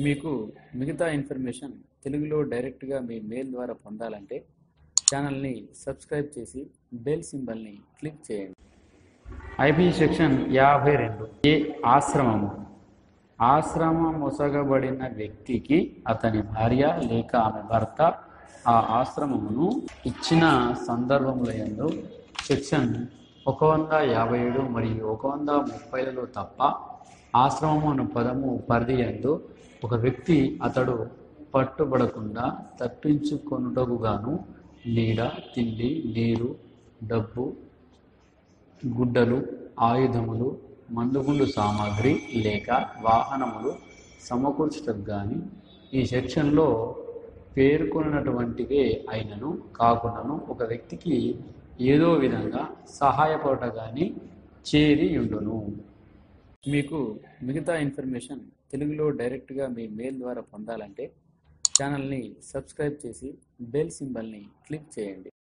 మీకు మిగతా ఇన్ఫర్మేషన్ తెలుగులో డైరెక్ట్గా మీ మెయిల్ ద్వారా పొందాలంటే ఛానల్ని సబ్స్క్రైబ్ చేసి బెల్ సింబల్ని క్లిక్ చేయండి. ఐపీ సెక్షన్ 52 ఏ ఆశ్రమము. ఆశ్రమం మొసగబడిన వ్యక్తికి అతని భార్య లేక ఆమె భర్త ఆ ఆశ్రమమును ఇచ్చిన సందర్భములందు సెక్షన్ 157 మరియు 130లలో తప్ప ఆశ్రమము అను పదము పరిధి యందు ఒక వ్యక్తి అతడు పట్టుబడకుండా తప్పించుకొనుటకు గాను నీడ, తిండి, నీరు, డబ్బు, గుడ్డలు, ఆయుధములు, మందుగుండు సామాగ్రి లేక వాహనములు సమకూర్చుటకు గాని ఈ సెక్షన్లో పేర్కొన్నటువంటివే అయినను కాకుండాను ఒక వ్యక్తికి ఏదో విధంగా సహాయపడట గాని చేరి ఉండును. మీకు మిగతా ఇన్ఫర్మేషన్ తెలుగులో డైరెక్ట్గా మీ మెయిల్ ద్వారా పొందాలంటే ఛానల్ని సబ్స్క్రైబ్ చేసి బెల్ సింబల్ని క్లిక్ చేయండి.